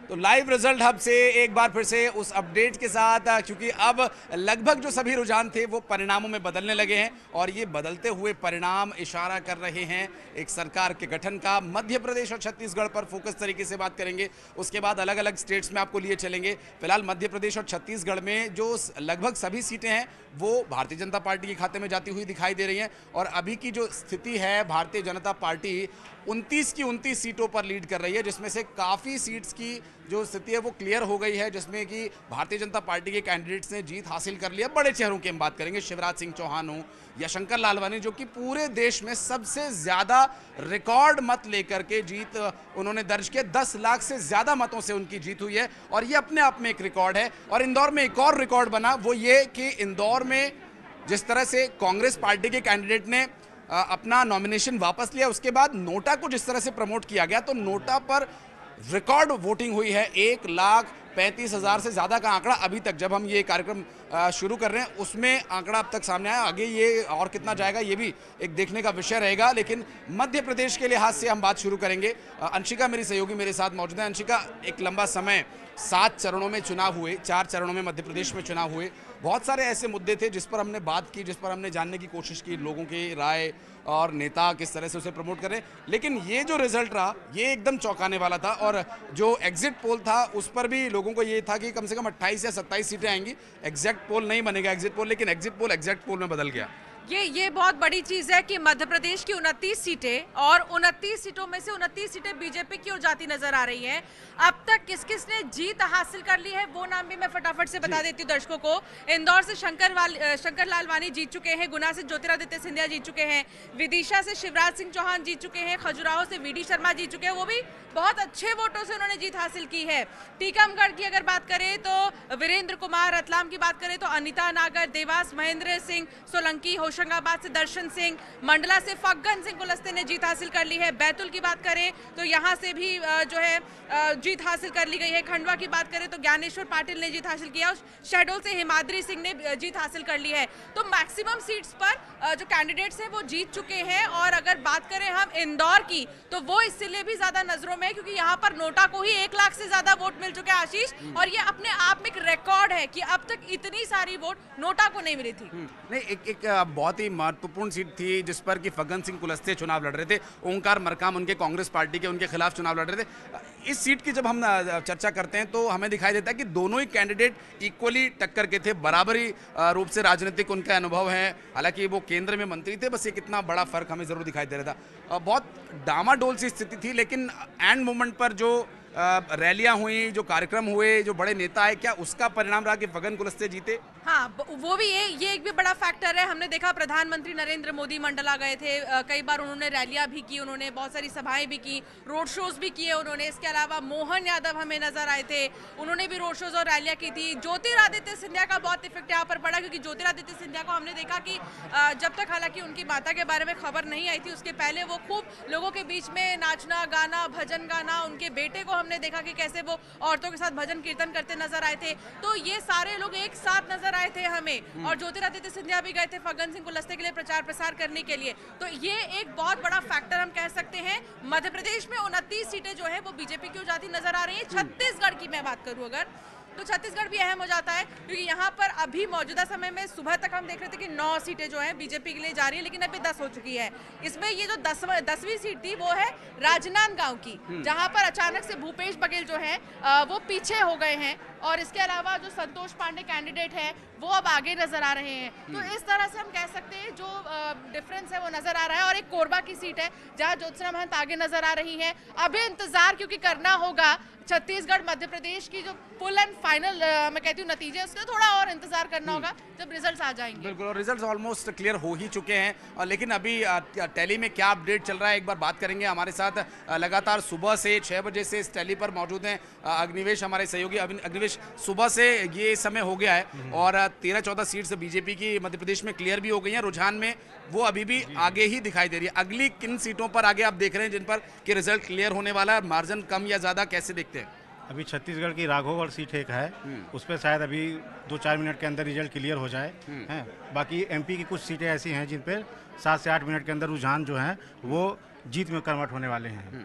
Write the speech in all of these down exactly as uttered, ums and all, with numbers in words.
तो live result hub से एक बार फिर से उस अपडेट के साथ, क्योंकि अब लगभग जो सभी रुझान थे वो परिणामों में बदलने लगे हैं और ये बदलते हुए परिणाम इशारा कर रहे हैं एक सरकार के गठन का। मध्य प्रदेश और छत्तीसगढ़ पर फोकस तरीके से बात करेंगे, उसके बाद अलग अलग स्टेट्स में आपको लिए चलेंगे। फिलहाल मध्य प्रदेश और छत्तीसगढ़ में जो लगभग सभी सीटें हैं वो भारतीय जनता पार्टी के खाते में जाती हुई दिखाई दे रही हैं और अभी की जो स्थिति है, भारतीय जनता पार्टी उनतीस की उनतीस सीटों पर लीड कर रही है, जिसमें से काफ़ी सीट्स की जो स्थिति है वो क्लियर हो गई है, जिसमें कि भारतीय जनता पार्टी के कैंडिडेट्स ने जीत हासिल कर लिया। बड़े चेहरों की हम बात करेंगे, शिवराज सिंह चौहान हो या शंकर लालवानी, जो कि पूरे देश में सबसे ज़्यादा रिकॉर्ड मत लेकर के जीत उन्होंने दर्ज किया। दस लाख से ज़्यादा मतों से उनकी जीत हुई है और ये अपने आप में एक रिकॉर्ड है। और इंदौर में एक और रिकॉर्ड बना, वो ये कि इंदौर में जिस तरह से कांग्रेस पार्टी के कैंडिडेट ने अपना नॉमिनेशन वापस लिया, उसके बाद नोटा को जिस तरह से प्रमोट किया गया, तो नोटा पर रिकॉर्ड वोटिंग हुई है। एक लाख पैंतीस हज़ार से ज़्यादा का आंकड़ा अभी तक, जब हम ये कार्यक्रम शुरू कर रहे हैं उसमें आंकड़ा अब तक सामने आया। आगे ये और कितना जाएगा ये भी एक देखने का विषय रहेगा। लेकिन मध्य प्रदेश के लिहाज से हम बात शुरू करेंगे। अंशिका मेरी सहयोगी मेरे साथ मौजूद है। अंशिका, एक लंबा समय, सात चरणों में चुनाव हुए, चार चरणों में मध्य प्रदेश में चुनाव हुए, बहुत सारे ऐसे मुद्दे थे जिस पर हमने बात की, जिस पर हमने जानने की कोशिश की, लोगों की राय और नेता किस तरह से उसे प्रमोट करें। लेकिन ये जो रिजल्ट रहा ये एकदम चौंकाने वाला था और जो एग्जिट पोल था उस पर भी लोगों को ये था कि कम से कम अट्ठाईस या सत्ताईस सीटें आएंगी। एग्जैक्ट पोल नहीं बनेगा एग्जिट पोल, लेकिन एग्जिट पोल एग्जैक्ट पोल में बदल गया। ये ये बहुत बड़ी चीज है कि मध्य प्रदेश की उनतीस सीटें और उनतीस सीटों में से उनतीस सीटें बीजेपी की ओर जाती नजर आ रही हैं। अब तक किस किस ने जीत हासिल कर ली है वो नाम भी मैं फटाफट से बता देती हूँ दर्शकों को। इंदौर से शंकर वाल शंकर लालवानी जीत चुके हैं, गुना से ज्योतिरादित्य सिंधिया जीत चुके हैं, विदिशा से शिवराज सिंह चौहान जीत चुके हैं, खजुराहो से वी डी शर्मा जीत चुके हैं, वो भी बहुत अच्छे वोटों से उन्होंने जीत हासिल की है। टीकमगढ़ की अगर बात करें तो वीरेंद्र कुमार, रतलाम की बात करें तो अनिता नागर, देवास महेंद्र सिंह सोलंकी, होशंगाबाद से दर्शन सिंह, मंडला से फग्गन सिंह कुलस्ते ने जीत हासिल कर ली है। बैतूल की बात करें तो यहाँ से भी जो है जीत हासिल कर ली गई है। खंडवा की बात करें तो ज्ञानेश्वर पाटिल ने जीत हासिल किया, शहडोल से हिमाद्री सिंह ने जीत हासिल कर ली है। तो मैक्सिमम सीट्स पर जो कैंडिडेट्स हैं वो जीत चुके हैं। और अगर बात करें हम इंदौर की तो वो इसलिए भी ज्यादा नजरों में है क्योंकि यहाँ पर नोटा को ही एक लाख से ज्यादा वोट मिल चुके हैं आशीष, और ये अपने आप में एक रिकॉर्ड है कि अब तक इतनी सारी वोट नोटा को नहीं मिली थी। नहीं, एक एक बहुत ही महत्वपूर्ण सीट थी जिस पर कि फग्गन सिंह कुलस्ते चुनाव लड़ रहे थे, ओंकार मरकाम उनके कांग्रेस पार्टी के उनके खिलाफ चुनाव लड़ रहे थे। इस सीट की जब हम चर्चा करते हैं तो हमें दिखाई देता है कि दोनों ही कैंडिडेट इक्वली टक्कर के थे, बराबरी रूप से राजनीतिक उनका अनुभव है। हालांकि वो केंद्र में मंत्री थे, बस एक इतना बड़ा फर्क हमें जरूर दिखाई दे रहा था। बहुत डामाडोल सी स्थिति थी, लेकिन एंड मोमेंट पर जो रैलियां हुई, जो कार्यक्रम हुए, जो बड़े नेता आए, क्या उसका परिणाम रहा कि फग्गन कुलस्ते जीते? हाँ, वो भी ये ये एक भी बड़ा फैक्टर है। हमने देखा प्रधानमंत्री नरेंद्र मोदी मंडला गए थे, कई बार उन्होंने रैलियां भी की, उन्होंने बहुत सारी सभाएं भी की, रोड शोज भी किए उन्होंने। इसके अलावा मोहन यादव हमें नजर आए थे, उन्होंने भी रोड शोज और रैलियां की थी। ज्योतिरादित्य सिंधिया का बहुत इफेक्ट यहाँ पर पड़ा क्योंकि ज्योतिरादित्य सिंधिया को हमने देखा कि जब तक हालांकि उनकी माता के बारे में खबर नहीं आई थी उसके पहले वो खूब लोगों के बीच में नाचना गाना, भजन गाना, उनके बेटे को हमने देखा कि कैसे वो औरतों के साथ भजन कीर्तन करते नजर आए थे। तो ये सारे लोग एक साथ नजर आए थे हमें, और ज्योतिरादित्य सिंधिया भी गए थे फग्गन सिंह कुलस्ते के लिए प्रचार प्रसार करने के लिए। तो ये एक बहुत बड़ा फैक्टर हम कह सकते हैं। मध्य प्रदेश में उनतीस सीटें जो है वो बीजेपी की जाती नजर आ रही है। छत्तीसगढ़ की मैं बात करूं अगर तो छत्तीसगढ़ भी अहम हो जाता है क्योंकि यहाँ पर अभी मौजूदा समय में सुबह तक हम देख रहे थे कि नौ सीटें जो हैं बीजेपी के लिए जा रही है, लेकिन अभी दस हो चुकी है। इसमें ये जो दस दसवीं सीट थी वो है राजनांदगांव की, जहाँ पर अचानक से भूपेश बघेल जो है वो पीछे हो गए हैं, और इसके अलावा जो संतोष पांडे कैंडिडेट है वो अब आगे नजर आ रहे हैं। तो इस तरह से हम कह सकते हैं जो डिफरेंस है वो नजर आ रहा है। और एक कोरबा की सीट है जहाँ ज्योत्सना महंत आगे नजर आ रही है। अभी इंतजार क्योंकि करना होगा छत्तीसगढ़ मध्य प्रदेश की जो फुल एंड फाइनल मैं कहती हूँ नतीजे, उसका थोड़ा और इंतजार करना होगा जब रिजल्ट्स आ जाएंगे। बिल्कुल, और रिजल्ट्स ऑलमोस्ट क्लियर हो ही चुके हैं। और लेकिन अभी टैली में क्या अपडेट चल रहा है एक बार बात करेंगे। हमारे साथ लगातार सुबह से छः बजे से इस टैली पर मौजूद हैं अग्निवेश, हमारे सहयोगी अग्निवेश। सुबह से ये समय हो गया है और तेरह चौदह सीट्स बीजेपी की मध्य प्रदेश में क्लियर भी हो गई हैं। रुझान में वो अभी भी आगे ही दिखाई दे रही है। अगली किन सीटों पर आगे आप देख रहे हैं जिन पर कि रिजल्ट क्लियर होने वाला है? मार्जिन कम या ज़्यादा कैसे देखते हैं? अभी छत्तीसगढ़ की राघोगढ़ सीट एक है, उस पर शायद अभी दो चार मिनट के अंदर रिजल्ट क्लियर हो जाए हैं। बाकी एमपी की कुछ सीटें ऐसी हैं जिन पर सात से आठ मिनट के अंदर रुझान जो हैं वो जीत में कन्वर्ट होने वाले हैं।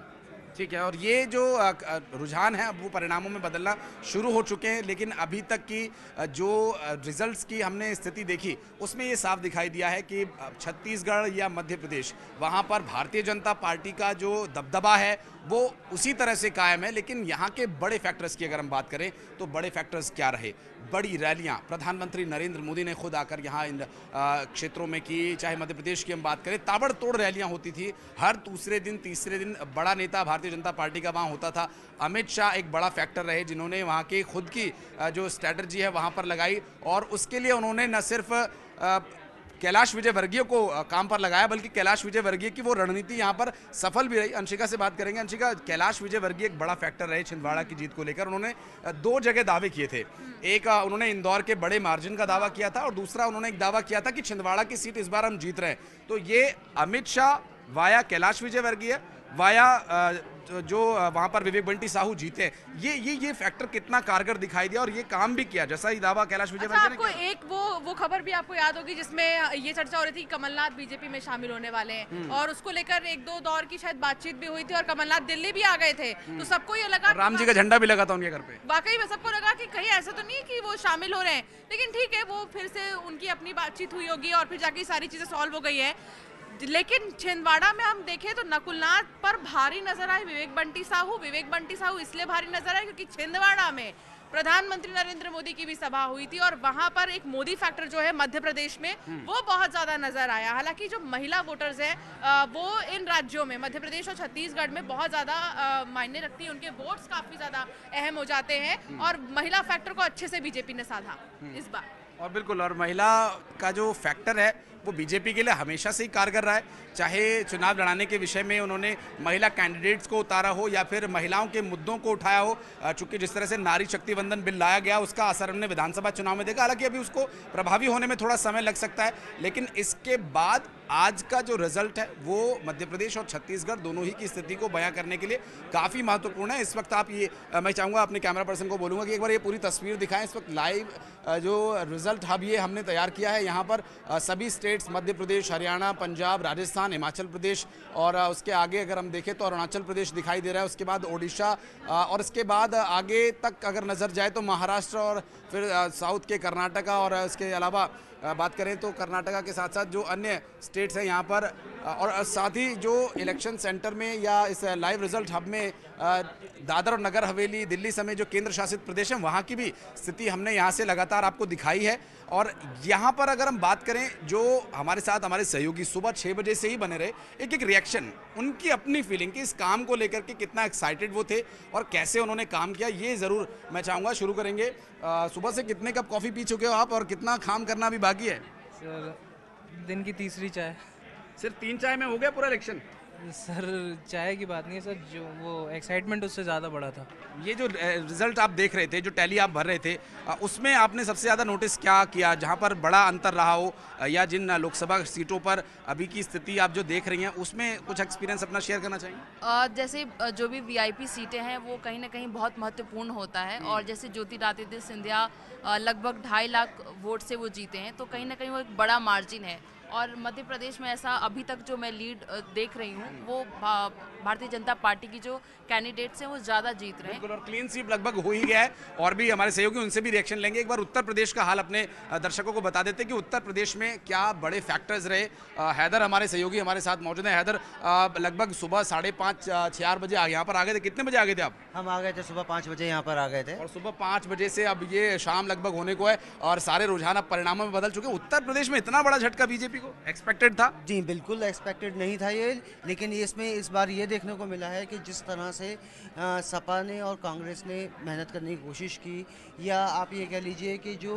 ठीक है, और ये जो अ, अ, रुझान है अब वो परिणामों में बदलना शुरू हो चुके हैं, लेकिन अभी तक की अ, जो अ, रिजल्ट्स की हमने स्थिति देखी उसमें ये साफ दिखाई दिया है कि अ, छत्तीसगढ़ या मध्य प्रदेश वहाँ पर भारतीय जनता पार्टी का जो दबदबा है वो उसी तरह से कायम है। लेकिन यहाँ के बड़े फैक्टर्स की अगर हम बात करें तो बड़े फैक्टर्स क्या रहे? बड़ी रैलियाँ प्रधानमंत्री नरेंद्र मोदी ने खुद आकर यहाँ इन अ, क्षेत्रों में की। चाहे मध्य प्रदेश की हम बात करें, ताबड़तोड़ रैलियाँ होती थी हर दूसरे दिन तीसरे दिन। बड़ा नेता भारतीय जनता पार्टी का वहाँ होता था। अमित शाह एक बड़ा फैक्टर रहे जिन्होंने वहाँ की खुद की अ, जो स्ट्रैटेजी है वहाँ पर लगाई, और उसके लिए उन्होंने न सिर्फ अ, कैलाश विजयवर्गीय को अ, काम पर लगाया, बल्कि कैलाश विजयवर्गीय की वो रणनीति यहाँ पर सफल भी रही। अंशिका से बात करेंगे। अंशिका, कैलाश विजयवर्गीय एक बड़ा फैक्टर रहे छिंदवाड़ा की जीत को लेकर। उन्होंने अ, दो जगह दावे किए थे। एक अ, उन्होंने इंदौर के बड़े मार्जिन का दावा किया था, और दूसरा उन्होंने एक दावा किया था कि छिंदवाड़ा की सीट इस बार हम जीत रहे हैं। तो ये अमित शाह वाया कैलाश विजयवर्गीय वाया अ, जो- जो अ, वहाँ पर विवेक बंटी साहू जीते, ये ये ये फैक्टर कितना कारगर दिखाई दिया और ये काम भी किया जैसा ही दावा कैलाश अच्छा, विजयवर्गीय ने आपको किया। एक वो वो खबर भी आपको याद होगी जिसमें ये चर्चा हो रही थी कि कमलनाथ बीजेपी में शामिल होने वाले हैं, और उसको लेकर एक दो दौर की शायद बातचीत भी हुई थी, और कमलनाथ दिल्ली भी आ गए थे। तो सबको ये लगा और राम जी का झंडा भी लगा था उनके घर पे। वाकई में सबको लगा कि कहीं ऐसा तो नहीं है कि वो शामिल हो रहे हैं। लेकिन ठीक है, वो फिर से उनकी अपनी बातचीत हुई होगी और फिर जाके सारी चीजें सॉल्व हो गई है। लेकिन छिंदवाड़ा में हम देखें तो नकुलनाथ पर भारी नजर आए विवेक बंटी साहू। विवेक बंटी साहू इसलिए भारी नजर आए क्योंकि छिंदवाड़ा में प्रधानमंत्री नरेंद्र मोदी की भी सभा हुई थी, और वहां पर एक मोदी फैक्टर जो है मध्य प्रदेश में वो बहुत ज्यादा नजर आया। हालांकि जो महिला वोटर्स हैं अ, वो इन राज्यों में मध्य प्रदेश और छत्तीसगढ़ में बहुत ज्यादा अ, मायने रखती है। उनके वोट्स काफी ज्यादा अहम हो जाते हैं, और महिला फैक्टर को अच्छे से बीजेपी ने साधा इस बार। और बिल्कुल, और महिला का जो फैक्टर है वो बीजेपी के लिए हमेशा से ही कारगर रहा है। चाहे चुनाव लड़ाने के विषय में उन्होंने महिला कैंडिडेट्स को उतारा हो या फिर महिलाओं के मुद्दों को उठाया हो। चूंकि जिस तरह से नारी शक्ति वंदन बिल लाया गया उसका असर हमने विधानसभा चुनाव में देखा। हालांकि अभी उसको प्रभावी होने में थोड़ा समय लग सकता है, लेकिन इसके बाद आज का जो रिजल्ट है वो मध्य प्रदेश और छत्तीसगढ़ दोनों ही की स्थिति को बयां करने के लिए काफ़ी महत्वपूर्ण है। इस वक्त आप ये मैं चाहूँगा अपने कैमरा पर्सन को बोलूँगा कि एक बार ये पूरी तस्वीर दिखाएं। इस वक्त लाइव जो रिजल्ट हब ये हमने तैयार किया है। यहाँ पर सभी स्टेट्स मध्य प्रदेश, हरियाणा, पंजाब, राजस्थान, हिमाचल प्रदेश, और उसके आगे अगर हम देखें तो अरुणाचल प्रदेश दिखाई दे रहा है। उसके बाद ओडिशा, और इसके बाद आगे तक अगर नज़र जाए तो महाराष्ट्र, और फिर साउथ के कर्नाटका, और इसके अलावा बात करें तो कर्नाटका के साथ साथ जो अन्य स्टेट्स हैं यहाँ पर, और साथ ही जो इलेक्शन सेंटर में या इस लाइव रिजल्ट हब में दादर और नगर हवेली, दिल्ली समेत जो केंद्र शासित प्रदेश हैं वहाँ की भी स्थिति हमने यहाँ से लगातार आपको दिखाई है। और यहाँ पर अगर हम बात करें, जो हमारे साथ हमारे सहयोगी सुबह छः बजे से ही बने रहे, एक एक रिएक्शन, उनकी अपनी फीलिंग कि इस काम को लेकर के कितना एक्साइटेड वो थे और कैसे उन्होंने काम किया, ये ज़रूर मैं चाहूँगा। शुरू करेंगे, आ, सुबह से कितने कप कॉफ़ी पी चुके हो आप और कितना काम करना अभी बाकी है? सर, दिन की तीसरी चाय। सिर्फ तीन चाय में हो गया पूरा इलेक्शन? सर, चाय की बात नहीं है सर, जो वो एक्साइटमेंट उससे ज़्यादा बड़ा था। ये जो रिजल्ट आप देख रहे थे, जो टैली आप भर रहे थे, उसमें आपने सबसे ज़्यादा नोटिस क्या किया जहाँ पर बड़ा अंतर रहा हो, या जिन लोकसभा सीटों पर अभी की स्थिति आप जो देख रही हैं उसमें कुछ एक्सपीरियंस अपना शेयर करना चाहिए? अ, जैसे अ, जो भी वीआईपी सीटें हैं वो कहीं ना कहीं बहुत महत्वपूर्ण होता है, और जैसे ज्योतिरादित्य सिंधिया अ, लगभग ढाई लाख वोट से वो जीते हैं, तो कहीं ना कहीं वो एक बड़ा मार्जिन है। और मध्य प्रदेश में ऐसा अभी तक जो मैं लीड अ, देख रही हूँ वो भा, भारतीय जनता पार्टी की जो कैंडिडेट्स हैं वो ज़्यादा जीत रहे हैं। बिल्कुल, और क्लीन स्वीप लगभग हो ही गया है। और भी हमारे सहयोगी उनसे भी रिएक्शन लेंगे। एक बार उत्तर प्रदेश का हाल अपने अ, दर्शकों को बता देते हैं कि उत्तर प्रदेश में क्या बड़े फैक्टर्स रहे। अ, हैदर हमारे सहयोगी हमारे साथ मौजूद हैं। हैदर, अ, लगभग सुबह साढ़े पाँच चार बजे आ यहाँ पर आ गए थे। कितने बजे आ गए थे आप? हम आ गए थे सुबह पाँच बजे यहाँ पर आ गए थे। और सुबह पाँच बजे से अब ये शाम लगभग होने को है और सारे रुझान अब परिणामों में बदल चुके हैं। उत्तर प्रदेश में इतना बड़ा झटका बीजेपी को एक्सपेक्टेड था? जी बिल्कुल एक्सपेक्टेड नहीं था ये, लेकिन इसमें इस बार ये देखने को मिला है कि जिस तरह से आ, सपा ने और कांग्रेस ने मेहनत करने की कोशिश की, या आप ये कह लीजिए कि जो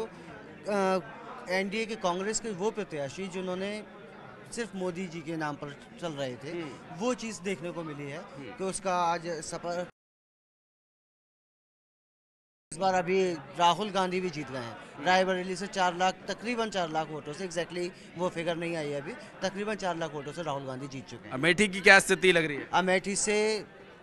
एनडीए के कांग्रेस के वो प्रत्याशी जिन्होंने सिर्फ मोदी जी के नाम पर चल रहे थे, वो चीज़ देखने को मिली है कि उसका आज सपा इस बार अभी राहुल गांधी भी जीत गए हैं। रायबरेली से चार लाख तकरीबन चार लाख वोटों से, एग्जैक्टली वो फिगर नहीं आई है अभी, तकरीबन चार लाख वोटों से राहुल गांधी जीत चुके हैं। अमेठी की क्या स्थिति लग रही है? अमेठी से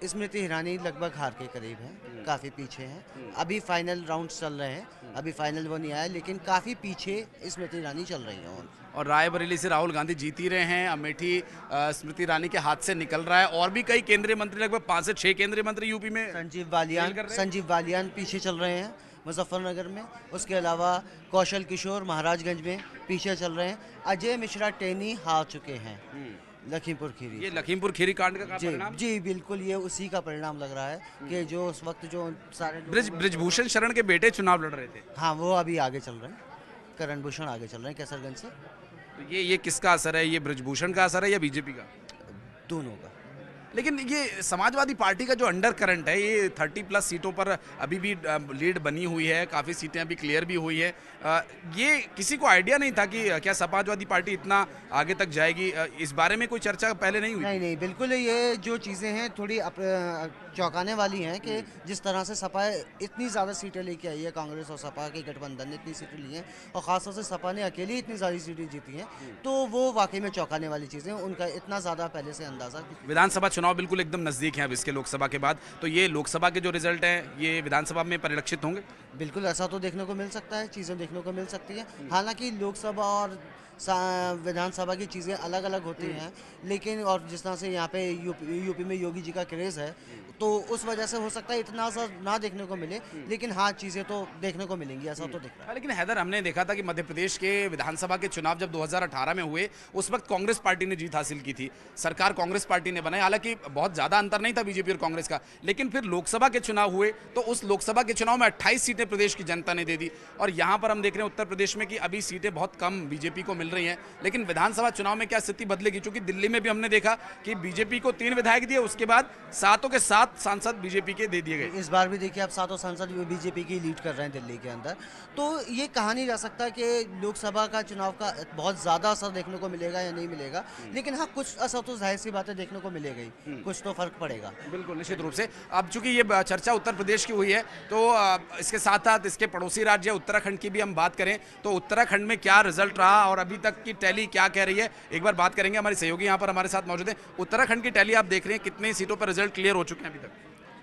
स्मृति ईरानी लगभग हार के करीब हैं, काफ़ी पीछे हैं। अभी फाइनल राउंड्स चल रहे हैं, अभी फाइनल वो नहीं आया, लेकिन काफ़ी पीछे स्मृति ईरानी चल रही हैं। और रायबरेली से राहुल गांधी जीत ही रहे हैं, अमेठी अ, स्मृति ईरानी के हाथ से निकल रहा है, और भी कई केंद्रीय मंत्री, लगभग पाँच से छः केंद्रीय मंत्री यूपी में संजीव फेल बालियान कर रहे हैं। संजीव बालियान पीछे चल रहे हैं मुजफ्फरनगर में। उसके अलावा कौशल किशोर महाराजगंज में पीछे चल रहे हैं। अजय मिश्रा टेनी हार चुके हैं लखीमपुर खीरी। ये लखीमपुर खीरी कांड का जी परिणाम। जी बिल्कुल, ये उसी का परिणाम लग रहा है कि जो उस वक्त जो सारे लोग- ब्रिज ब्रिजभूषण शरण के बेटे चुनाव लड़ रहे थे, हाँ वो अभी आगे चल रहे हैं, करण भूषण आगे चल रहे हैं कैसरगंज से। तो ये ये किसका असर है? ये ब्रिजभूषण का असर है या बीजेपी का? दोनों का। लेकिन ये समाजवादी पार्टी का जो अंडर करंट है, ये तीस प्लस सीटों पर अभी भी अ, लीड बनी हुई है, काफ़ी सीटें अभी क्लियर भी हुई है। अ, ये किसी को आइडिया नहीं था कि अ, क्या समाजवादी पार्टी इतना आगे तक जाएगी? अ, इस बारे में कोई चर्चा पहले नहीं हुई? नहीं नहीं बिल्कुल, ये जो चीज़ें हैं थोड़ी अप- चौंकाने वाली हैं कि जिस तरह से सपा इतनी ज़्यादा सीटें लेके आई है, कांग्रेस और सपा के गठबंधन ने इतनी सीटें ली हैं, और ख़ासतौर से सपा ने अकेली इतनी सारी सीटें जीती हैं, तो वो वाकई में चौंकाने वाली चीज़ें, उनका इतना ज़्यादा पहले से अंदाज़ा। विधानसभा चुनाव बिल्कुल एकदम नज़दीक हैं अब इसके, लोकसभा के बाद, तो ये लोकसभा के जो रिजल्ट हैं ये विधानसभा में परिलक्षित होंगे? बिल्कुल ऐसा तो देखने को मिल सकता है, चीज़ें देखने को मिल सकती हैं। हालांकि लोकसभा और सा- विधानसभा की चीज़ें अलग अलग होती हैं, लेकिन और जिस तरह से यहाँ पे यूपी यूपी में योगी जी का क्रेज़ है, तो उस वजह से हो सकता है इतना असर ना देखने को मिले, लेकिन हाँ चीज़ें तो देखने को मिलेंगी, ऐसा तो दिख रहा है। लेकिन हैदर, हमने देखा था कि मध्य प्रदेश के विधानसभा के चुनाव जब दो हज़ार अठारह में हुए, उस वक्त कांग्रेस पार्टी ने जीत हासिल की थी, सरकार कांग्रेस पार्टी ने बनाई, हालांकि बहुत ज़्यादा अंतर नहीं था बीजेपी और कांग्रेस का। लेकिन फिर लोकसभा के चुनाव हुए तो उस लोकसभा के चुनाव में अट्ठाईस सीटें प्रदेश की जनता ने दे दी, और यहाँ पर हम देख रहे हैं उत्तर प्रदेश में कि अभी सीटें बहुत कम बीजेपी को मिल रही हैं। लेकिन विधानसभा चुनाव में क्या स्थिति बदलेगी? क्योंकि दिल्ली में भी हमने देखा कि बीजेपी को तीन विधायक दिए, उसके बाद सातों के सात सांसद बीजेपी के दे दिए गए। इस बार भी देखिए, आप सातों सांसद बीजेपी की लीड कर रहे हैं दिल्ली के अंदर, तो ये कहा नहीं जा सकता कि लोकसभा का चुनाव का बहुत ज़्यादा असर देखने को मिलेगा या नहीं मिलेगा, लेकिन हाँ कुछ असर तो जाहिर सी बातें देखने को मिलेगा ही, कुछ तो फर्क पड़ेगा। बिल्कुल, निश्चित रूप से। अब चूंकि ये चर्चा उत्तर प्रदेश की हुई है, तो अ, इसके साथ साथ इसके पड़ोसी राज्य उत्तराखंड की भी हम बात करें तो उत्तराखंड में क्या रिजल्ट रहा और अभी तक की टैली क्या कह रही है, एक बार बात करेंगे। हमारे सहयोगी यहाँ पर हमारे साथ मौजूद हैं। उत्तराखंड की टैली आप देख रहे हैं, कितने सीटों पर रिजल्ट क्लियर हो चुके हैं अभी तक?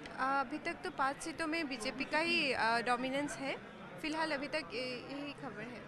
अभी तक तो पाँच सीटों में बीजेपी का ही डोमिनेंस है फिलहाल, अभी तक यही खबर है।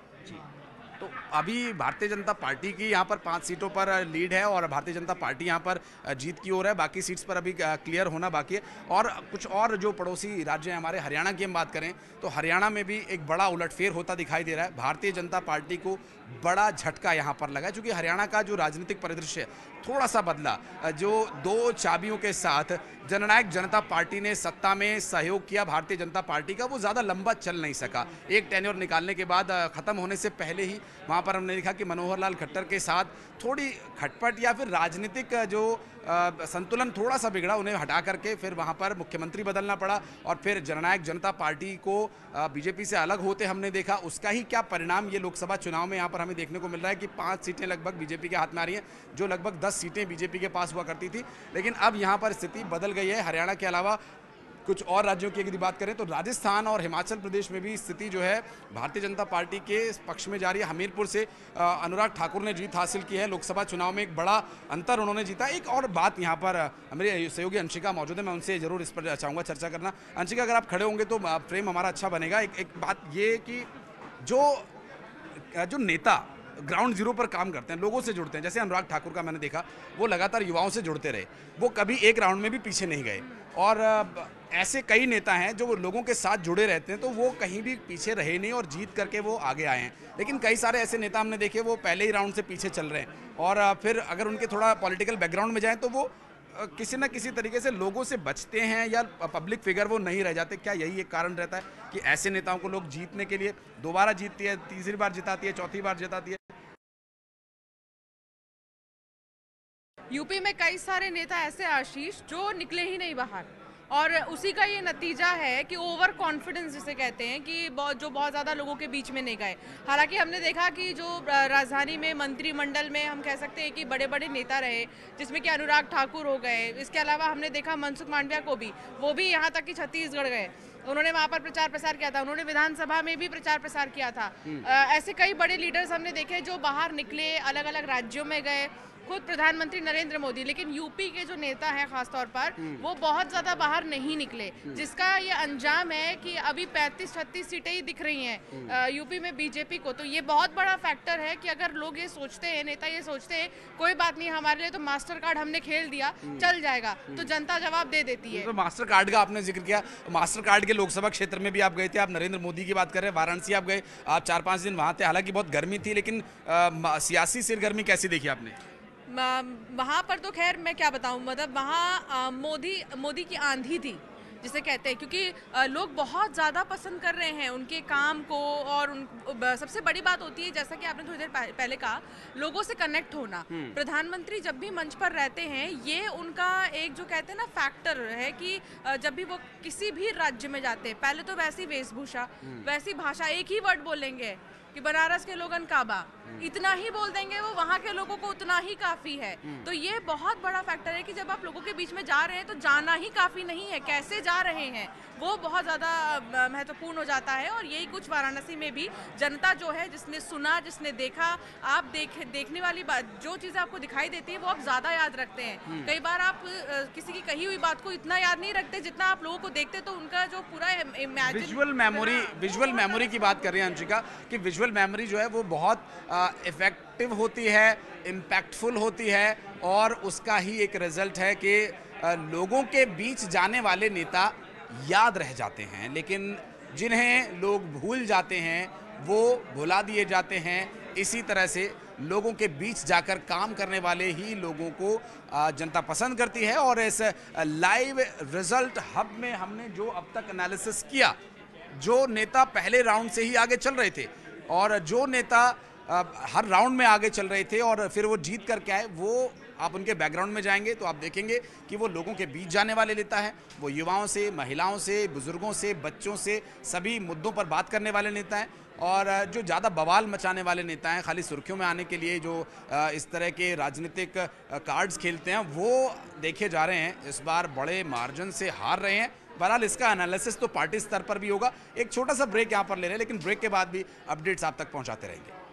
तो अभी भारतीय जनता पार्टी की यहाँ पर पांच सीटों पर लीड है और भारतीय जनता पार्टी यहाँ पर जीत की ओर है, बाकी सीट्स पर अभी क्लियर होना बाकी है। और कुछ और जो पड़ोसी राज्य हैं हमारे, हरियाणा की हम बात करें तो हरियाणा में भी एक बड़ा उलटफेर होता दिखाई दे रहा है। भारतीय जनता पार्टी को बड़ा झटका यहाँ पर लगा है, क्योंकि हरियाणा का जो राजनीतिक परिदृश्य थोड़ा सा बदला। जो दो चाबियों के साथ जननायक जनता पार्टी ने सत्ता में सहयोग किया भारतीय जनता पार्टी का, वो ज़्यादा लंबा चल नहीं सका। एक टेन्योर निकालने के बाद ख़त्म होने से पहले ही वहाँ पर हमने देखा कि मनोहर लाल खट्टर के साथ थोड़ी खटपट या फिर राजनीतिक जो आ, संतुलन थोड़ा सा बिगड़ा, उन्हें हटा करके फिर वहाँ पर मुख्यमंत्री बदलना पड़ा, और फिर जननायक जनता पार्टी को बीजेपी से अलग होते हमने देखा। उसका ही क्या परिणाम ये लोकसभा चुनाव में यहाँ पर हमें देखने को मिल रहा है कि पाँच सीटें लगभग बीजेपी के हाथ में आ रही हैं, जो लगभग दस सीटें बीजेपी के पास हुआ करती थी। लेकिन अब यहाँ पर स्थिति बदल गई है। हरियाणा के अलावा कुछ और राज्यों की यदि बात करें तो राजस्थान और हिमाचल प्रदेश में भी स्थिति जो है भारतीय जनता पार्टी के पक्ष में जा रही है। हमीरपुर से अनुराग ठाकुर ने जीत हासिल की है लोकसभा चुनाव में, एक बड़ा अंतर उन्होंने जीता। एक और बात यहाँ पर हमारे सहयोगी अंशिका मौजूद है, मैं उनसे जरूर इस पर चाहूँगा चर्चा करना। अंशिका, अगर आप खड़े होंगे तो फ्रेम हमारा अच्छा बनेगा। एक एक बात ये कि जो जो नेता ग्राउंड जीरो पर काम करते हैं, लोगों से जुड़ते हैं, जैसे अनुराग ठाकुर का मैंने देखा, वो लगातार युवाओं से जुड़ते रहे, वो कभी एक राउंड में भी पीछे नहीं गए। और ऐसे कई नेता हैं जो लोगों के साथ जुड़े रहते हैं, तो वो कहीं भी पीछे रहे नहीं और जीत करके वो आगे आए हैं। लेकिन कई सारे ऐसे नेता हमने देखे वो पहले ही राउंड से पीछे चल रहे हैं, और फिर अगर उनके थोड़ा पॉलिटिकल बैकग्राउंड में जाएँ तो वो किसी न किसी तरीके से लोगों से बचते हैं या पब्लिक फिगर वो नहीं रह जाते। क्या यही एक कारण रहता है कि ऐसे नेताओं को लोग जीतने के लिए दोबारा जीतती है, तीसरी बार जिताती है, चौथी बार जिताती है? यूपी में कई सारे नेता ऐसे आशीष जो निकले ही नहीं बाहर, और उसी का ये नतीजा है कि ओवर कॉन्फिडेंस जिसे कहते हैं कि बहुत जो बहुत ज़्यादा लोगों के बीच में नहीं गए। हालांकि हमने देखा कि जो राजधानी में मंत्रिमंडल में हम कह सकते हैं कि बड़े बड़े नेता रहे, जिसमें कि अनुराग ठाकुर हो गए, इसके अलावा हमने देखा मनसुख मांडविया को भी, वो भी यहाँ तक कि छत्तीसगढ़ गए, उन्होंने वहाँ पर प्रचार प्रसार किया था, उन्होंने विधानसभा में भी प्रचार प्रसार किया था। ऐसे कई बड़े लीडर्स हमने देखे जो बाहर निकले, अलग अलग राज्यों में गए, खुद प्रधानमंत्री नरेंद्र मोदी, लेकिन यूपी के जो नेता हैं खासतौर पर वो बहुत ज़्यादा बाहर नहीं निकले, जिसका ये अंजाम है कि अभी पैंतीस छत्तीस सीटें ही दिख रही हैं यूपी में बीजेपी को। तो ये बहुत बड़ा फैक्टर है कि अगर लोग ये सोचते हैं, नेता ये सोचते हैं कोई बात नहीं हमारे लिए तो मास्टर कार्ड हमने खेल दिया, चल जाएगा, तो जनता जवाब दे देती है। तो मास्टर कार्ड का आपने जिक्र किया, मास्टर कार्ड के लोकसभा क्षेत्र में भी आप गए थे, आप नरेंद्र मोदी की बात कर रहे हैं, वाराणसी आप गए, आप चार पाँच दिन वहाँ थे, हालांकि बहुत गर्मी थी, लेकिन आ, सियासी सिरगर्मी कैसी देखी आपने? वहाँ पर तो खैर मैं क्या बताऊँ, मतलब वहाँ मोदी मोदी की आंधी थी जिसे कहते हैं, क्योंकि लोग बहुत ज़्यादा पसंद कर रहे हैं उनके काम को। और उन सबसे बड़ी बात होती है, जैसा कि आपने थोड़ी देर पहले कहा, लोगों से कनेक्ट होना। प्रधानमंत्री जब भी मंच पर रहते हैं, ये उनका एक जो कहते हैं ना फैक्टर है कि जब भी वो किसी भी राज्य में जाते हैं, पहले तो वैसी वेशभूषा, वैसी भाषा, एक ही वर्ड बोलेंगे कि बनारस के लोगन काबा, इतना ही बोल देंगे, वो वहाँ के लोगों को उतना ही काफ़ी है। तो ये बहुत बड़ा फैक्टर है कि जब आप लोगों के बीच में जा रहे हैं तो जाना ही काफ़ी नहीं है, कैसे जा रहे हैं वो बहुत ज़्यादा महत्वपूर्ण हो जाता है। और यही कुछ वाराणसी में भी जनता जो है, जिसने सुना, जिसने देखा, आप देख देखने वाली बात, जो चीज़ें आपको दिखाई देती है वो आप ज़्यादा याद रखते हैं। कई बार आप किसी की कही हुई बात को इतना याद नहीं रखते जितना आप लोगों को देखते, तो उनका जो पूरा imagine visual memory visual memory की बात कर रही हैं अंशिका कि विजुअल मेमोरी जो है वो बहुत इफेक्टिव होती है, इम्पैक्टफुल होती है, और उसका ही एक रिजल्ट है कि लोगों के बीच जाने वाले नेता याद रह जाते हैं, लेकिन जिन्हें लोग भूल जाते हैं वो भुला दिए जाते हैं। इसी तरह से लोगों के बीच जाकर काम करने वाले ही लोगों को जनता पसंद करती है। और इस लाइव रिजल्ट हब में हमने जो अब तक एनालिसिस किया, जो नेता पहले राउंड से ही आगे चल रहे थे और जो नेता हर राउंड में आगे चल रहे थे और फिर वो जीत करके आए, वो आप उनके बैकग्राउंड में जाएंगे तो आप देखेंगे कि वो लोगों के बीच जाने वाले नेता है। वो युवाओं से, महिलाओं से, बुजुर्गों से, बच्चों से, सभी मुद्दों पर बात करने वाले नेता हैं। और जो ज़्यादा बवाल मचाने वाले नेता हैं, खाली सुर्खियों में आने के लिए जो इस तरह के राजनीतिक कार्ड्स खेलते हैं, वो देखे जा रहे हैं इस बार बड़े मार्जिन से हार रहे हैं। बहरहाल इसका एनालिसिस तो पार्टी स्तर पर भी होगा। एक छोटा सा ब्रेक यहाँ पर ले रहे हैं, लेकिन ब्रेक के बाद भी अपडेट्स आप तक पहुँचाते रहेंगे।